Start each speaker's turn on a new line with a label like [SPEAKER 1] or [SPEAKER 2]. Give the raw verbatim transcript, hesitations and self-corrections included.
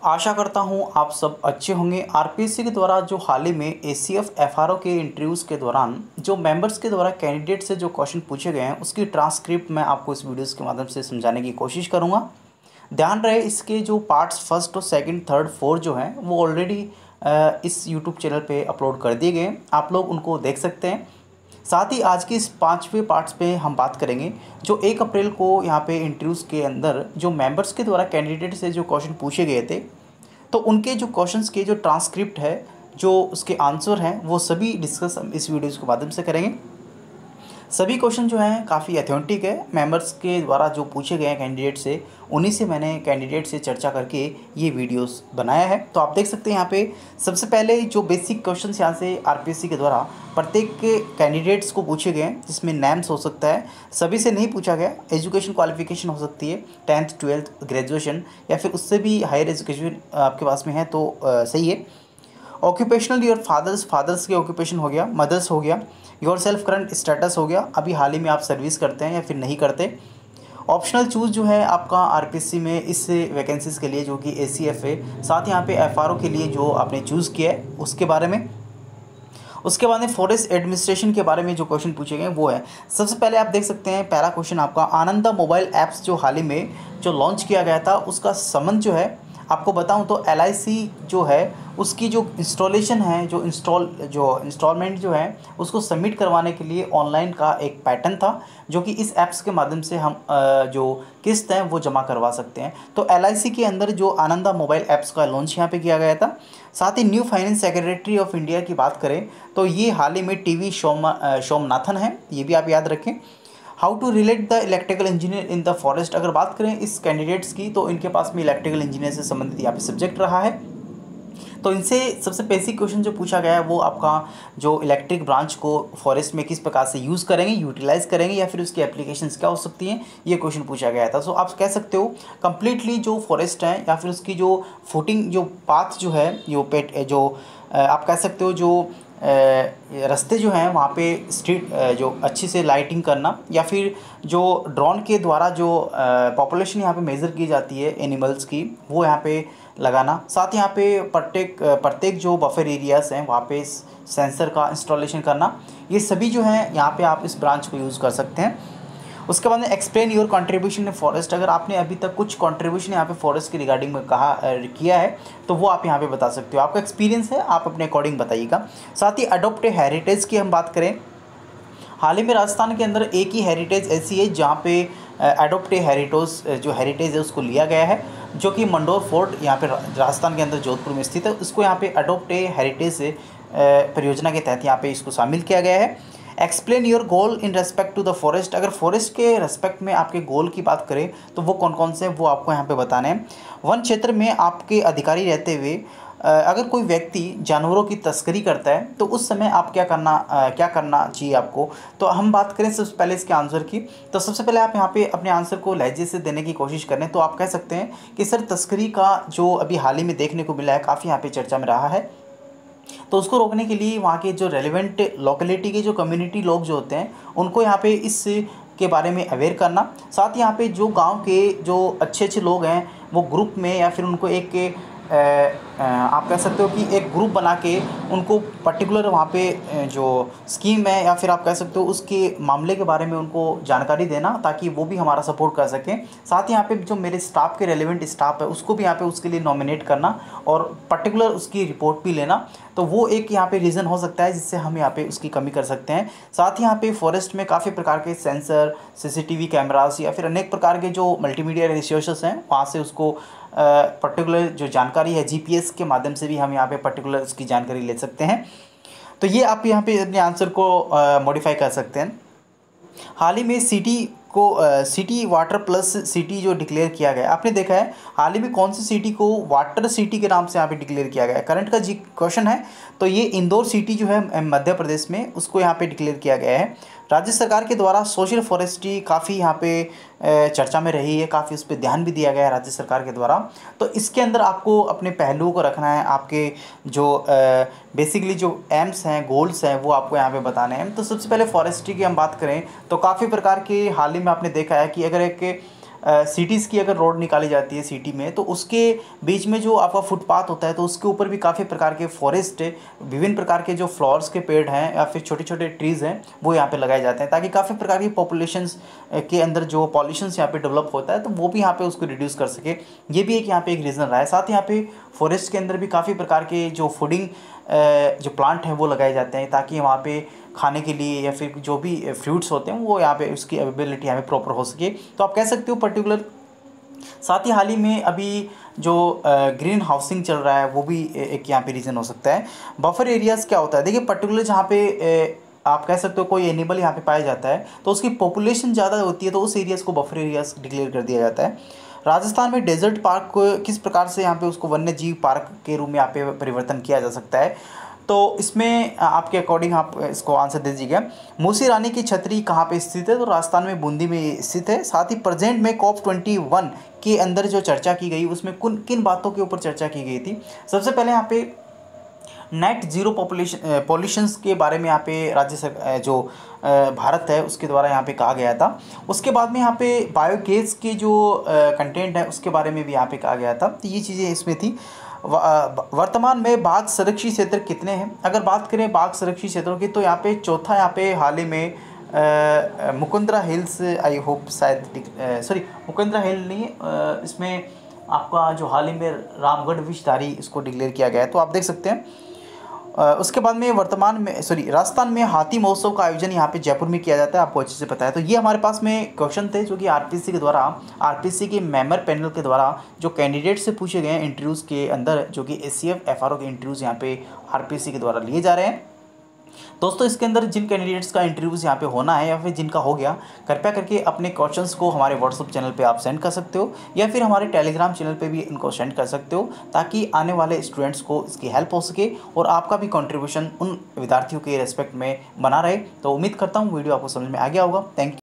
[SPEAKER 1] आशा करता हूँ आप सब अच्छे होंगे। आरपीएससी के द्वारा जो हाल ही में एसीएफ एफआरओ के इंटरव्यूज़ के दौरान जो मेंबर्स के द्वारा कैंडिडेट से जो क्वेश्चन पूछे गए हैं उसकी ट्रांसक्रिप्ट मैं आपको इस वीडियोस के माध्यम से समझाने की कोशिश करूँगा। ध्यान रहे इसके जो पार्ट्स फर्स्ट और सेकंड थर्ड फोर्थ जो हैं वो ऑलरेडी इस यूट्यूब चैनल पे अपलोड कर दिए गए हैं, आप लोग उनको देख सकते हैं। साथ ही आज की इस पाँचवें पार्ट्स पे हम बात करेंगे जो एक अप्रैल को यहाँ पे इंटरव्यूज़ के अंदर जो मेंबर्स के द्वारा कैंडिडेट से जो क्वेश्चन पूछे गए थे, तो उनके जो क्वेश्चंस के जो ट्रांसक्रिप्ट है, जो उसके आंसर हैं, वो सभी डिस्कस हम इस वीडियोज़ के माध्यम से करेंगे। सभी क्वेश्चन जो हैं काफ़ी अथेंटिक है, मेंबर्स के द्वारा जो पूछे गए हैं कैंडिडेट से, उन्हीं से मैंने कैंडिडेट से चर्चा करके ये वीडियोस बनाया है। तो आप देख सकते हैं यहाँ पे सबसे पहले जो बेसिक क्वेश्चंस यहाँ से आरपीएससी के द्वारा प्रत्येक के कैंडिडेट्स को पूछे गए हैं, जिसमें नेम्स हो सकता है, सभी से नहीं पूछा गया। एजुकेशन क्वालिफिकेशन हो सकती है टेंथ ट्वेल्थ ग्रेजुएशन या फिर उससे भी हायर एजुकेशन आपके पास में है तो आ, सही है। ऑक्यूपेशनल योर फादर्स, फादर्स के ऑक्यूपेशन हो गया, मदर्स हो गया, योर सेल्फ करंट स्टेटस हो गया, अभी हाल ही में आप सर्विस करते हैं या फिर नहीं करते। ऑप्शनल चूज़ जो है आपका आरपीएससी में इस वैकेंसीज़ के लिए जो कि एसीएफ है, साथ यहाँ पे एफआरओ के लिए जो आपने चूज़ किया है उसके बारे में। उसके बाद में फॉरेस्ट एडमिनिस्ट्रेशन के बारे में जो क्वेश्चन पूछे गए वो है। सबसे पहले आप देख सकते हैं पहला क्वेश्चन आपका, आनंदा मोबाइल ऐप्स जो हाल ही में जो लॉन्च किया गया था उसका संबंध जो है आपको बताऊं तो एल आई सी जो है उसकी जो इंस्टॉलेशन है, जो इंस्टॉल जो इंस्टॉलमेंट जो है उसको सबमिट करवाने के लिए ऑनलाइन का एक पैटर्न था, जो कि इस ऐप्स के माध्यम से हम जो किस्त हैं वो जमा करवा सकते हैं। तो एल आई सी के अंदर जो आनंदा मोबाइल ऐप्स का लॉन्च यहाँ पे किया गया था। साथ ही new finance secretary of India की बात करें तो ये हाल ही में टी वी सोमा सोमनाथन है, ये भी आप याद रखें। How to relate the electrical engineer in the forest, अगर बात करें इस कैंडिडेट्स की तो इनके पास में इलेक्ट्रिकल इंजीनियर से संबंधित यहाँ पे सब्जेक्ट रहा है। तो इनसे सबसे बेसिक क्वेश्चन जो पूछा गया है वो आपका जो इलेक्ट्रिक ब्रांच को फॉरेस्ट में किस प्रकार से यूज़ करेंगे, यूटिलाइज करेंगे या फिर उसकी एप्लीकेशंस क्या हो सकती हैं, ये क्वेश्चन पूछा गया था। सो आप कह सकते हो कंप्लीटली जो फॉरेस्ट है या फिर उसकी जो फुटिंग जो पाथ जो है, जो पेट जो आप कह सकते हो जो रास्ते जो हैं वहाँ पे स्ट्रीट जो अच्छी से लाइटिंग करना या फिर जो ड्रोन के द्वारा जो पॉपुलेशन यहाँ पे मेज़र की जाती है एनिमल्स की, वो यहाँ पे लगाना। साथ ही यहाँ पे प्रत्येक प्रत्येक जो बफर एरियाज़ हैं वहाँ पे सेंसर का इंस्टॉलेशन करना, ये सभी जो हैं यहाँ पे आप इस ब्रांच को यूज़ कर सकते हैं। उसके बाद में explain your contribution in forest, अगर आपने अभी तक कुछ कंट्रीब्यूशन यहाँ पे फॉरेस्ट के रिगार्डिंग में कहा किया है तो वो आप यहाँ पे बता सकते हो, आपका एक्सपीरियंस है, आप अपने अकॉर्डिंग बताइएगा। साथ ही अडोप्ट हेरिटेज की हम बात करें, हाल ही में राजस्थान के अंदर एक ही हेरिटेज ऐसी है जहाँ पे एडोप्ट हेरिटेज जो हेरिटेज है उसको लिया गया है, जो कि मंडोर फोर्ट यहाँ पे राजस्थान के अंदर जोधपुर में स्थित है। उसको यहाँ पे अडोप्ट हेरिटेज परियोजना के तहत यहाँ पे इसको शामिल किया गया है। Explain your goal in respect to the forest, अगर फॉरेस्ट के रेस्पेक्ट में आपके गोल की बात करें तो वो कौन कौन से हैं वो आपको यहाँ पे बताने हैं। वन क्षेत्र में आपके अधिकारी रहते हुए अगर कोई व्यक्ति जानवरों की तस्करी करता है तो उस समय आप क्या करना आ, क्या करना चाहिए आपको। तो हम बात करें सबसे पहले इसके आंसर की, तो सबसे पहले आप यहाँ पे अपने आंसर को लहजे से देने की कोशिश करें तो आप कह सकते हैं कि सर तस्करी का जो अभी हाल ही में देखने को मिला है, काफ़ी यहाँ पे चर्चा में रहा है, तो उसको रोकने के लिए वहाँ के जो रेलिवेंट लोकेलिटी के जो कम्युनिटी लोग जो होते हैं उनको यहाँ पे इस के बारे में अवेयर करना। साथ ही यहाँ पे जो गांव के जो अच्छे अच्छे लोग हैं वो ग्रुप में या फिर उनको एक आ, आ, आप कह सकते हो कि एक ग्रुप बना के उनको पर्टिकुलर वहाँ पे जो स्कीम है या फिर आप कह सकते हो उसके मामले के बारे में उनको जानकारी देना, ताकि वो भी हमारा सपोर्ट कर सकें। साथ ही यहाँ पे जो मेरे स्टाफ के रेलिवेंट स्टाफ है उसको भी यहाँ पे उसके लिए नॉमिनेट करना और पर्टिकुलर उसकी रिपोर्ट भी लेना, तो वो एक यहाँ पे रीज़न हो सकता है जिससे हम यहाँ पे उसकी कमी कर सकते हैं। साथ ही यहाँ पे फॉरेस्ट में काफ़ी प्रकार के सेंसर, सीसीटीवी कैमरास या फिर अनेक प्रकार के जो मल्टीमीडिया रिसोर्सेस हैं वहाँ से उसको पर्टिकुलर जो जानकारी है जीपीएस के माध्यम से भी हम यहाँ पे पर्टिकुलर उसकी जानकारी ले सकते हैं। तो ये आप यहाँ पे अपने आंसर को मॉडिफाई कर सकते हैं। हाल ही में सिटी को सिटी वाटर प्लस सिटी जो डिक्लेयर किया गया, आपने देखा है हाल ही में कौन सी सिटी को वाटर सिटी के नाम से यहाँ पे डिक्लेयर किया गया है, करंट का जी क्वेश्चन है। तो ये इंदौर सिटी जो है मध्य प्रदेश में, उसको यहाँ पे डिक्लेयर किया गया है। राज्य सरकार के द्वारा सोशल फॉरेस्ट्री काफ़ी यहाँ पे चर्चा में रही है, काफ़ी उस पर ध्यान भी दिया गया है राज्य सरकार के द्वारा। तो इसके अंदर आपको अपने पहलुओं को रखना है, आपके जो बेसिकली जो एम्स हैं, गोल्स हैं, वो आपको यहाँ पे बताने हैं। तो सबसे पहले फॉरेस्ट्री की हम बात करें तो काफ़ी प्रकार के हाल ही में आपने देखा है कि अगर एक सिटीज़ की अगर रोड निकाली जाती है सिटी में, तो उसके बीच में जो आपका फुटपाथ होता है तो उसके ऊपर भी काफ़ी प्रकार के फॉरेस्ट, विभिन्न प्रकार के जो फ्लावर्स के पेड़ हैं या फिर छोटे छोटे ट्रीज़ हैं वो यहाँ पे लगाए जाते हैं, ताकि काफ़ी प्रकार की पॉपुलेशंस के अंदर जो पॉल्यूशंस यहाँ पे डेवलप होता है तो वो भी यहाँ पे उसको रिड्यूस कर सके। ये भी एक यहाँ पे एक रीज़न रहा है। साथ ही यहाँ पे फॉरेस्ट के अंदर भी काफ़ी प्रकार के जो फूडिंग जो प्लांट हैं वो लगाए जाते हैं, ताकि वहाँ पे खाने के लिए या फिर जो भी फ्रूट्स होते हैं वो यहाँ पे उसकी अवेलेबिलिटी यहाँ पे प्रॉपर हो सके। तो आप कह सकते हो पर्टिकुलर। साथ ही हाल ही में अभी जो ग्रीन हाउसिंग चल रहा है वो भी एक यहाँ पे रीज़न हो सकता है। बफर एरियाज़ क्या होता है, देखिए पर्टिकुलर जहाँ पे ए, आप कह सकते हो कोई एनिमल यहाँ पे पाया जाता है तो उसकी पॉपुलेशन ज़्यादा होती है तो उस एरियाज़ को बफर एरियाज़ डिक्लेयर कर दिया जाता है। राजस्थान में डेजर्ट पार्क को किस प्रकार से यहाँ पे उसको वन्य जीव पार्क के रूप में यहाँ पे परिवर्तन किया जा सकता है, तो इसमें आपके अकॉर्डिंग आप इसको आंसर दे दीजिएगा। मूसी रानी की छतरी कहाँ पे स्थित है, तो राजस्थान में बूंदी में स्थित है। साथ ही प्रेजेंट में कॉप ट्वेंटी वन के अंदर जो चर्चा की गई उसमें किन किन बातों के ऊपर चर्चा की गई थी। सबसे पहले यहाँ पे नेट जीरो पॉपुलेशन पॉल्यूशंस के बारे में यहाँ पे राज्य सरकार जो भारत है उसके द्वारा यहाँ पे कहा गया था। उसके बाद में यहाँ पे बायोगैस की जो कंटेंट है उसके बारे में भी यहाँ पे कहा गया था। तो ये चीज़ें इसमें थी। वर्तमान में बाघ संरक्षित क्षेत्र कितने हैं, अगर बात करें बाघ संरक्षित क्षेत्रों की तो यहाँ पे चौथा यहाँ पे हाल ही में मुकुंदरा हिल्स, आई होप शायद सॉरी मुकुंदरा हिल नहीं है, इसमें आपका जो हाल ही में रामगढ़ विषधारी इसको डिक्लेयर किया गया है, तो आप देख सकते हैं। उसके बाद में वर्तमान में सॉरी राजस्थान में हाथी महोत्सव का आयोजन यहाँ पे जयपुर में किया जाता है, आपको अच्छे से पता है। तो ये हमारे पास में क्वेश्चन थे जो कि आरपीसी के द्वारा आरपीसी के मेंबर पैनल के द्वारा जो कैंडिडेट से पूछे गए हैं इंटरव्यूज़ के अंदर, जो कि एससीएफ एफआरओ के इंटरव्यूज़ यहाँ पे आरपीसी के द्वारा लिए जा रहे हैं। दोस्तों इसके अंदर जिन कैंडिडेट्स का इंटरव्यूज़ यहाँ पे होना है या फिर जिनका हो गया, कृपया करके अपने क्वेश्चंस को हमारे व्हाट्सअप चैनल पे आप सेंड कर सकते हो या फिर हमारे टेलीग्राम चैनल पे भी इनको सेंड कर सकते हो, ताकि आने वाले स्टूडेंट्स को इसकी हेल्प हो सके और आपका भी कंट्रीब्यूशन उन विद्यार्थियों के रेस्पेक्ट में बना रहे। तो उम्मीद करता हूँ वीडियो आपको समझ में आ गया होगा। Thank you.